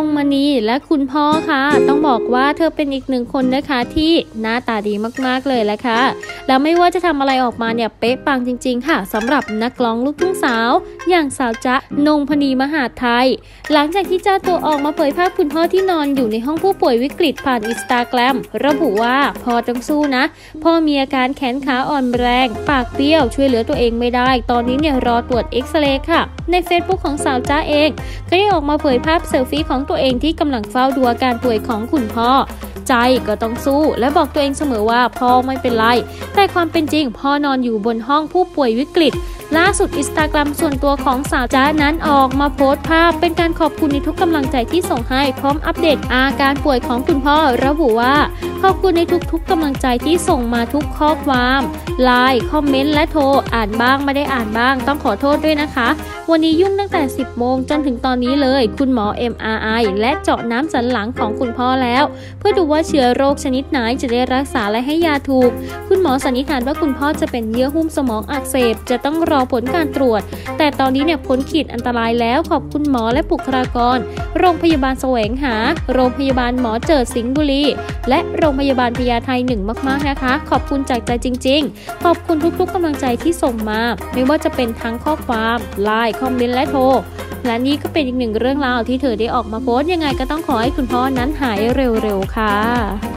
งมณีและคุณพ่อค่ะต้องบอกว่าเธอเป็นอีกหนึ่งคนนะคะที่หน้าตาดีมากๆเลยแหละค่ะแล้วไม่ว่าจะทำอะไรออกมาเนี่ยเป๊ะปังจริงๆค่ะสำหรับนักร้องลูกทุ่งสาวอย่างสาวจ๊ะนงพนีมหาไทยหลังจากที่เจ้าตัวออกมาเผยภาพคุณพ่อที่นอนอยู่ในห้องผู้ป่วยวิกฤตผ่าน Instagram ระบุว่าพ่อต้องสู้นะพ่อมีอาการแขนขาอ่อนแรงปากเบี้ยวช่วยเหลือตัวเองไม่ได้ตอนนี้เนี่ยรอตรวจเอ็กซเรย์ค่ะใน Facebook ของสาวจ๊ะเองก็ได้ออกมาเผยภาพเซลฟี่ของตัวเองที่กำลังเฝ้าดูอาการป่วยของคุณพ่อใจก็ต้องสู้และบอกตัวเองเสมอว่าพ่อไม่เป็นไรแต่ความเป็นจริงพ่อนอนอยู่บนห้องผู้ป่วยวิกฤตล่าสุด Instagram ส่วนตัวของสาวจ๊ะนั้นออกมาโพสต์ภาพเป็นการขอบคุณในทุกกำลังใจที่ส่งให้พร้อมอัปเดตอาการป่วยของคุณพ่อระบุว่าขอบคุณในทุกๆกำลังใจที่ส่งมาทุกข้อความไลน์คอมเมนต์และโทรอ่านบ้างไม่ได้อ่านบ้างต้องขอโทษด้วยนะคะวันนี้ยุ่งตั้งแต่10 โมงจนถึงตอนนี้เลยคุณหมอ MRI และเจาะน้ำสันหลังของคุณพ่อแล้วเพื่อดูว่าเชื้อโรคชนิดไหนจะได้รักษาและให้ยาถูกคุณหมอสันนิษฐานว่าคุณพ่อจะเป็นเยื่อหุ้มสมองอักเสบจะต้องรอผลการตรวจแต่ตอนนี้เนี่ยพ้นขีดอันตรายแล้วขอบคุณหมอและบุคลากรโรงพยาบาลแสวงหาโรงพยาบาลหมอเจิดสิงห์บุรีและโรงพยาบาลพญาไท1มากๆนะคะขอบคุณจากใจจริงๆขอบคุณทุกๆกำลังใจที่ส่งมาไม่ว่าจะเป็นทั้งข้อความไลน์คอมเมนต์และโทรและนี่ก็เป็นอีกหนึ่งเรื่องราวที่เธอได้ออกมาโพสต์ยังไงก็ต้องขอให้คุณพ่อนั้นหายเร็วๆค่ะ